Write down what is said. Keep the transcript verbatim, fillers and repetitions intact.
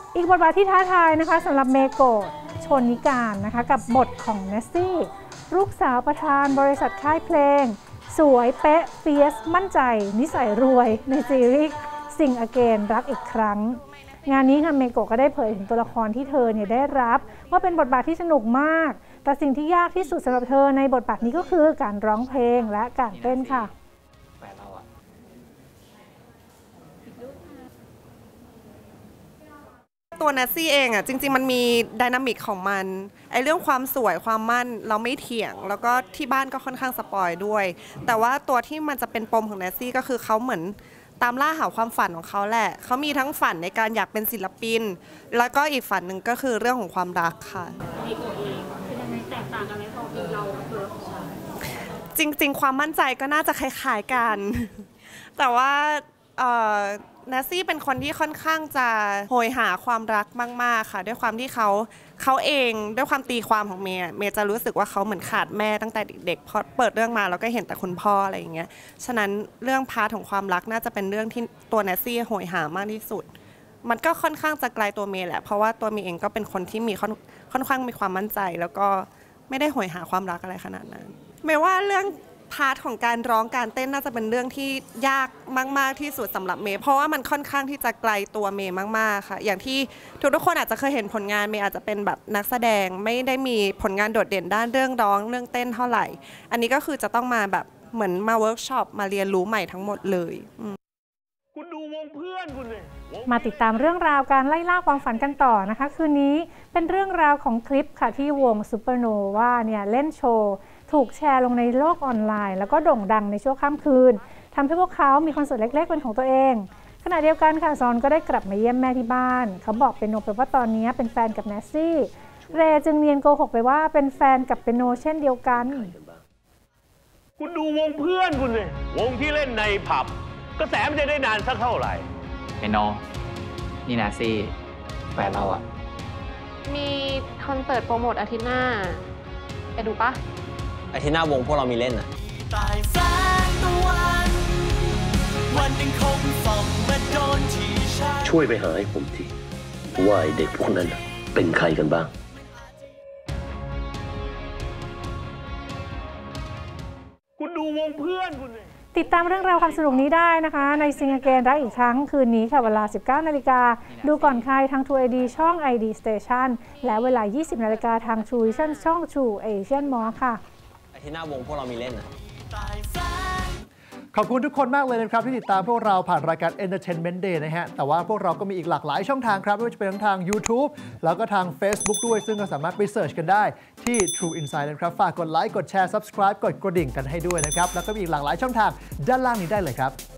อีกบทบาทที่ท้าทายนะคะสำหรับเมโกะชนนิการนะคะกับบทของเนสซี่ลูกสาวประธานบริษัทค่ายเพลงสวยเป๊ะเฟียสมั่นใจนิสัยรวยในซีรีส์ซิงอเกนรักอีกครั้งงานนี้ค่ะเมโกะก็ได้เผยถึงตัวละครที่เธอเนี่ยได้รับว่าเป็นบทบาทที่สนุกมากแต่สิ่งที่ยากที่สุดสำหรับเธอในบทบาทนี้ก็คือการร้องเพลงและการเต้นค่ะตัวนัซซี่เองอ่ะจริงๆมันมีไดนามิกของมันไอเรื่องความสวยความมั่นเราไม่เถียงแล้วก็ที่บ้านก็ค่อนข้างสปอยด้วยแต่ว่าตัวที่มันจะเป็นปมของนัซซี่ก็คือเขาเหมือนตามล่าหาความฝันของเขาแหละเขามีทั้งฝันในการอยากเป็นศิลปินแล้วก็อีกฝันหนึ่งก็คือเรื่องของความรักค่ะมีตัวเองเป็นยังไงแตกต่างกันไหมพอเป็นเรากับตัวของฉันจริงๆความมั่นใจก็น่าจะคล้ายๆกันแต่ว่านัซซี่เป็นคนที่ค่อนข้างจะโหยหาความรักมากๆค่ะด้วยความที่เขาเขาเองด้วยความตีความของเมย์เมย์จะรู้สึกว่าเขาเหมือนขาดแม่ตั้งแต่เด็กๆพอเปิดเรื่องมาแล้วก็เห็นแต่คุณพ่ออะไรอย่างเงี้ยฉะนั้นเรื่องพาร์ทของความรักน่าจะเป็นเรื่องที่ตัวนัซซี่โหยหามากที่สุดมันก็ค่อนข้างจะไกลตัวเมย์แหละเพราะว่าตัวเมย์เองก็เป็นคนที่มีค่อนค่อนข้างมีความมั่นใจแล้วก็ไม่ได้โหยหาความรักอะไรขนาดนั้นเมย์ว่าเรื่องพาร์ทของการร้องการเต้นน่าจะเป็นเรื่องที่ยากมากๆที่สุดสำหรับเมย์เพราะว่ามันค่อนข้างที่จะไกลตัวเมย์มากๆค่ะอย่างที่ทุกๆคนอาจจะเคยเห็นผลงานเมย์อาจจะเป็นแบบนักแสดงไม่ได้มีผลงานโดดเด่นด้านเรื่องร้องเรื่องเต้นเท่าไหร่อันนี้ก็คือจะต้องมาแบบเหมือนมาเวิร์กช็อปมาเรียนรู้ใหม่ทั้งหมดเลยคุณดูวงเพื่อนคุณเลยมาติดตามเรื่องราวการไล่ล่าความฝันกันต่อนะคะคืนนี้เป็นเรื่องราวของคลิปค่ะที่วงซูเปอร์โนวาเนี่ยเล่นโชว์ถูกแชร์ลงในโลกออนไลน์แล้วก็โด่งดังในชั่วข้ามคืนทำให้พวกเขามีคอนเสิร์ตเล็กๆเป็นของตัวเองขณะเดียวกันค่ะซอนก็ได้กลับมาเยี่ยมแม่ที่บ้านเขาบอกเปียโนไปว่าตอนนี้เป็นแฟนกับเนสซี่เรจึงเนียนโกหกไปว่าเป็นแฟนกับเปียโนเช่นเดียวกันคุณดูวงเพื่อนคุณเลยวงที่เล่นในผับกระแสมันจะได้นานสักเท่าไหร่เปียโนนี่เนสซี่แฟนเราอะมีคอนเสิร์ตโปรโมทอาทิตย์หน้าไปดูปะอาทิตย์หน้าวงพวกเรามีเล่นอ่ะช่วยไปหาให้ผมทีว่าไอเด็กพวกนั้นเป็นใครกันบ้างคุณดูวงเพื่อนคุณเลยติดตามเรื่องราวความสนุกนี้ได้นะคะในซิงเกิลรักอีกครั้งคืนนี้ค่ะเวลา สิบเก้านาฬิกาดูก่อนใครทาง True ไอ ดี ช่อง ไอ ดี Station และเวลา ยี่สิบนาฬิกาทาง True Vision ช่อง True Asian Mall ค่ะอาทิตย์หน้าวงพวกเรามีเล่นนะขอบคุณทุกคนมากเลยนะครับที่ติดตามพวกเราผ่านรายการ Entertainment Day นะฮะแต่ว่าพวกเราก็มีอีกหลากหลายช่องทางครับไม่ว่าจะเป็นทั้งทาง YouTube แล้วก็ทาง Facebook ด้วยซึ่งก็สามารถไปเสิร์ชกันได้ที่ True Insight นะครับฝากกดไลค์กดแชร์ Subscribe กดกระดิ่งกันให้ด้วยนะครับแล้วก็มีอีกหลากหลายช่องทางด้านล่างนี้ได้เลยครับ